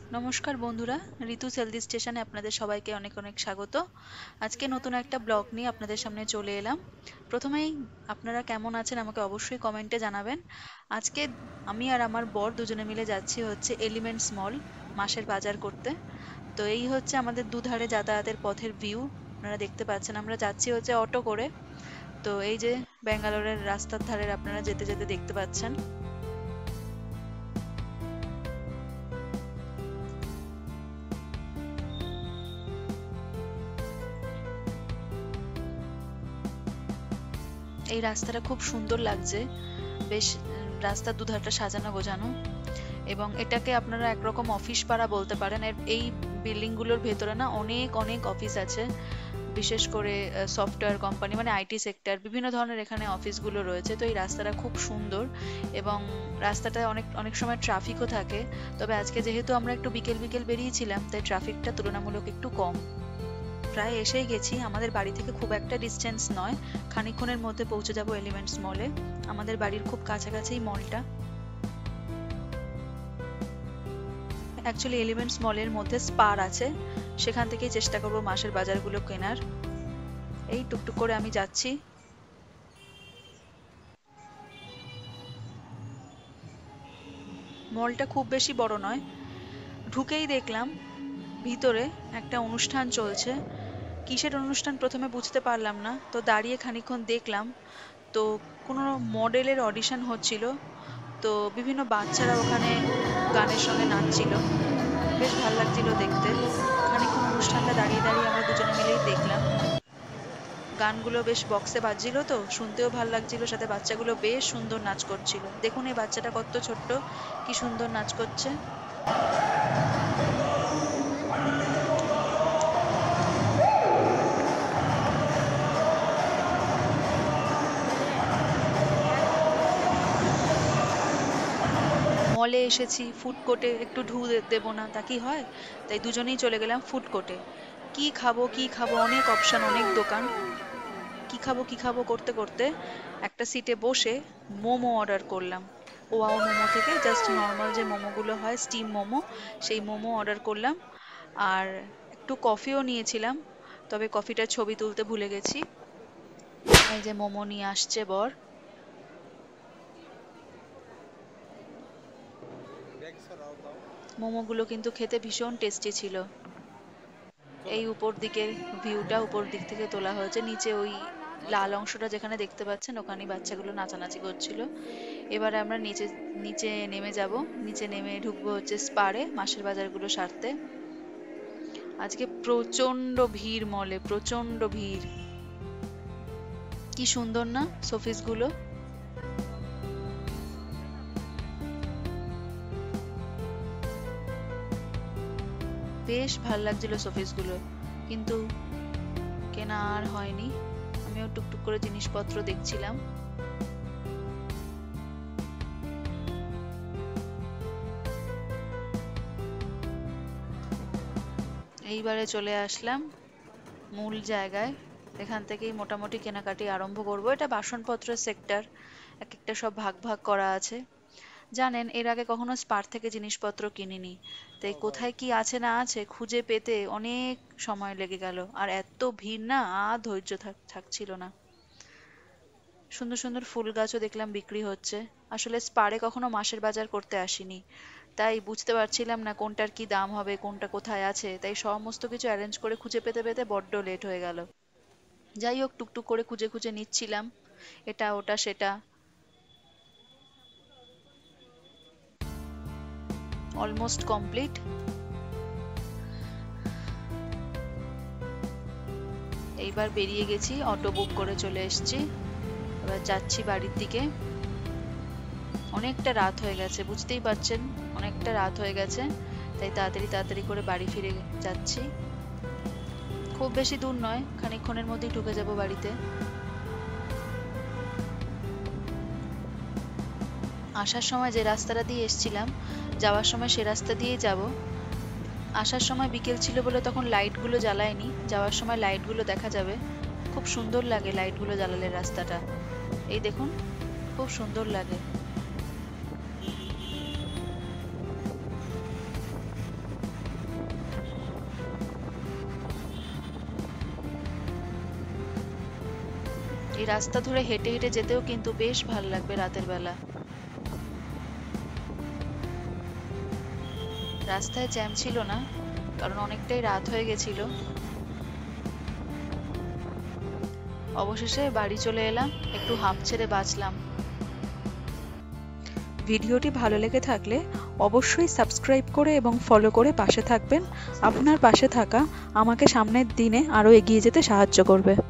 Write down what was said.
নমস্কার বন্ধুরা, ঋতুস হেলদি স্টেশনে আপনাদের সবাইকে অনেক অনেক স্বাগত। আজকে নতুন একটা ব্লগ নিয়ে আপনাদের সামনে চলে এলাম। প্রথমেই আপনারা কেমন আছেন আমাকে অবশ্যই কমেন্টে জানাবেন। আজকে আমি আর আমার বর দুজনে মিলে যাচ্ছি হচ্ছে এলিমেন্টস মল মাসের বাজার করতে। তো এই হচ্ছে আমাদের দুধারে যাতায়াতের পথের ভিউ। আপনারা দেখতে পাচ্ছেন আমরা যাচ্ছি হচ্ছে অটো করে। তো এই যে ব্যাঙ্গালোরের রাস্তার ধারের আপনারা যেতে যেতে দেখতে পাচ্ছেন। এই রাস্তাটা খুব সুন্দর লাগছে, বেশ রাস্তার দুধারটা সাজানো গোছানো, এবং এটাকে আপনারা একরকম অফিস পাড়া বলতে পারেন। এই বিল্ডিং গুলোর ভেতরে না অনেক অনেক অফিস আছে, বিশেষ করে সফটওয়্যার কোম্পানি মানে আইটি সেক্টর, বিভিন্ন ধরনের এখানে অফিসগুলো রয়েছে। তো এই রাস্তাটা খুব সুন্দর এবং রাস্তাটা অনেক অনেক সময় ট্রাফিকও থাকে। তবে আজকে যেহেতু আমরা একটু বিকেল বিকেল বেরিয়েছিলাম তাই ট্রাফিকটা তুলনামূলক একটু কম। প্রায় এসেই গেছি, আমাদের বাড়ি থেকে খুব একটা ডিস্টেন্স নয়, খানিকক্ষণের মধ্যে পৌঁছে যাব এলিমেন্টস মলে। আমাদের বাড়ির খুব কাছাকাছি মলটা। অ্যাকচুয়ালি এলিমেন্টস মলের মধ্যে স্পার আছে, সেখান থেকেই চেষ্টা করব মাসের বাজারগুলো কেনার। এই টুকটুক করে আমি যাচ্ছি। মলটা খুব বেশি বড় নয়, ঢুকেই দেখলাম ভিতরে একটা অনুষ্ঠান চলছে। কিসের অনুষ্ঠান প্রথমে বুঝতে পারলাম না, তো দাঁড়িয়ে খানিকক্ষণ দেখলাম। তো কোনো মডেলের অডিশন হচ্ছিল। তো বিভিন্ন বাচ্চারা ওখানে গানের সঙ্গে নাচছিল, বেশ ভাল লাগছিল দেখতে। খানিকক্ষণ অনুষ্ঠানটা দাঁড়িয়ে দাঁড়িয়ে আমরা দুজনে মিলেই দেখলাম। গানগুলো বেশ বক্সে বাজছিল, তো শুনতেও ভাল লাগছিল, সাথে বাচ্চাগুলো বেশ সুন্দর নাচ করছিল। দেখুন এই বাচ্চাটা কত ছোট্ট, কি সুন্দর নাচ করছে। মলে এসেছি, ফুড কোর্টে একটু দেবো না তা কি হয়, তাই দুজনেই চলে গেলাম ফুড কোর্টে। কি খাবো কি খাবো, অনেক অপশন, অনেক দোকান। কি খাবো কি খাবো করতে করতে একটা সিটে বসে মোমো অর্ডার করলাম। ওয়াও মোমো থেকে জাস্ট নর্মাল যে মোমোগুলো হয়, স্টিম মোমো, সেই মোমো অর্ডার করলাম। আর একটু কফিও নিয়েছিলাম, তবে কফিটার ছবি তুলতে ভুলে গেছি। এই যে মোমো নিয়ে আসছে বর। মোমোগুলো কিন্তু খেতে ভীষণ টেস্টি ছিল। এই উপর দিকের ভিউটা উপর দিক থেকে তোলা হয়েছে, নিচে ওই লাল অংশটা যেখানে দেখতে পাচ্ছেন ওখানেই বাচ্চাগুলো নাচানাচি করছিল। এবারে আমরা নিচে নিচে নেমে যাব, নিচে নেমে ঢুকবো হচ্ছে স্পারে মাসের বাজারগুলো সারতে। আজকে প্রচন্ড ভিড় মলে, প্রচন্ড ভিড়। কি সুন্দর না শোপিস গুলো। বেশ ভাল লাগছিল শোপিস গুলো, কিন্তু কেনা আর হয়নি। আমিও টুকটুক করে জিনিসপত্র দেখছিলাম। এইবারে চলে আসলাম মূল জায়গায়, এখান থেকেই মোটামুটি কেনাকাটি আরম্ভ করব। এটা বাসনপত্রের সেক্টর, এক একটা সব ভাগ ভাগ করা আছে। জানেন এর আগে কখনো স্পার থেকে জিনিসপত্র কিনিনি, তাই কোথায় কি আছে না আছে খুঁজে পেতে অনেক সময় লেগে গেল। আর এত ভিড় না, আর ধৈর্য থাকছিল না। সুন্দর সুন্দর ফুল গাছও দেখলাম বিক্রি হচ্ছে। আসলে স্পারে কখনো মাসের বাজার করতে আসিনি, তাই বুঝতে পারছিলাম না কোনটার কি দাম হবে, কোনটা কোথায় আছে, তাই সমস্ত কিছু অ্যারেঞ্জ করে খুঁজে পেতে পেতে বড্ড লেট হয়ে গেল। যাই হোক টুকটুক করে খুঁজে খুঁজে নিচ্ছিলাম এটা ওটা সেটা। Almost complete. এইবার বেরিয়ে গেছি, অটো বুক করে চলে এসেছি। এবার যাচ্ছি বাড়ির দিকে। অনেকটা রাত হয়ে গেছে, বুঝতেই পারছেন অনেকটা রাত হয়ে গেছে, তাই তাড়াতাড়ি তাড়াতাড়ি করে বাড়ি ফিরে যাচ্ছি। খুব বেশি দূর নয়, খানিকক্ষণের মধ্যেই ঢুকে যাব বাড়িতে। আসার সময় যে রাস্তাটা দিয়ে এসেছিলাম, যাওয়ার সময় সে রাস্তা দিয়েই যাব। আসার সময় বিকেল ছিল বলে তখন লাইটগুলো জ্বালায়নি, যাওয়ার সময় লাইটগুলো দেখা যাবে। খুব সুন্দর লাগে লাইটগুলো জ্বালালে রাস্তাটা। এই দেখুন, খুব সুন্দর লাগে। রাস্তা ধরে হেঁটে হেঁটে যেতেও কিন্তু বেশ ভালো লাগবে রাতের বেলা। রাস্তায় জ্যাম ছিল না, কারণ অনেকটাই রাত হয়ে গেছিল। অবশেষে বাড়ি চলে এলাম, একটু হাঁপ ছেড়ে বাঁচলাম। ভিডিওটি ভালো লেগে থাকলে অবশ্যই সাবস্ক্রাইব করে এবং ফলো করে পাশে থাকবেন। আপনার পাশে থাকা আমাকে সামনের দিনে আরও এগিয়ে যেতে সাহায্য করবে।